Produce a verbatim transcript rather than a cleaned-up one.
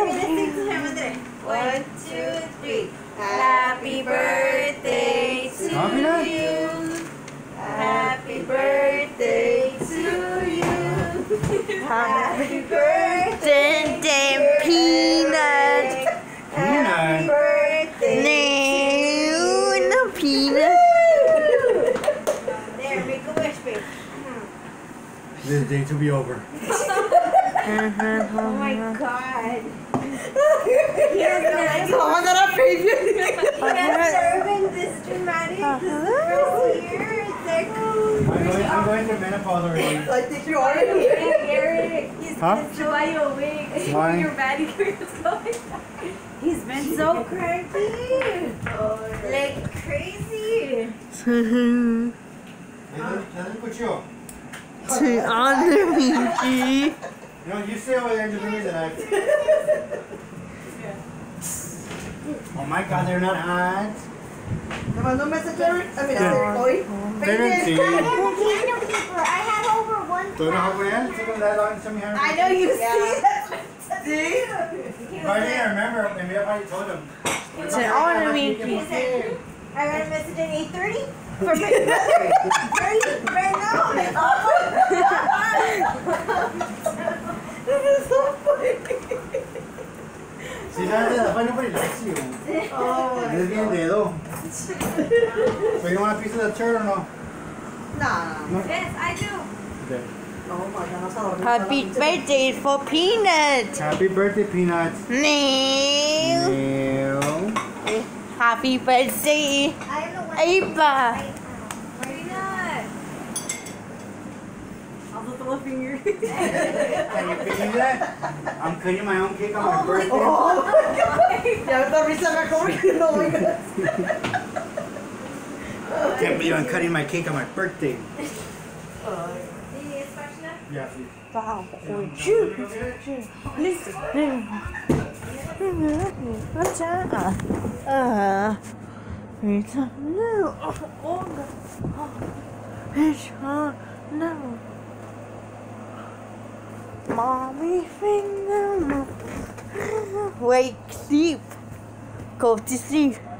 gonna sing to him with it. One, two, three. Happy birthday to you. Happy birthday to you. Happy birthday, Peanut. Happy birthday. No, no peanut. There, make a wish, babe. This day to be over. Oh my God. He has Someone got a baby. never been this dramatic. This is the first year. It's like, I'm going, I'm going to menopause already. I think you already. Eric, he's Huh? been so buy you a wig. Why? Your manicure is going. He's been so cranky. Like crazy. Doesn't put you. To honor me, G. You know, you stay over there and just leave that I. Oh my God, they're not hot. Te mandó un message, Eric. I mean, Yeah. hoy. Pero sí. I had over one. ¿Tú no vas a poner? ¿Sí que me das la orden, mi I know you see Yeah. that. See? But I didn't remember, maybe I probably told him. To honor me, He said, I got a message at eight thirty for my brother. Right, right now. This is so funny. Si sabes de la vaina por el lacio. Oh, Es bien dedo. So you want a piece of the turd or no? nah. No? Yes, I do. Okay. Oh my God, vas a dormir. Happy birthday for Peanut. Happy birthday, Peanuts. No. No. Happy birthday, I am the one. Ava. Peanut. I'll put the little finger. Can you believe that? I'm cutting my own cake on my birthday. Oh my God. Ya esta risa me come. No, my God. Can't believe I'm cutting my cake on my birthday. Do you need a spatula? Yeah, please. Wow. Shoot. Listen. What's that? Uh, it's a no. Oh, it's a no. Mommy finger. Wake, sleep. Go to sleep.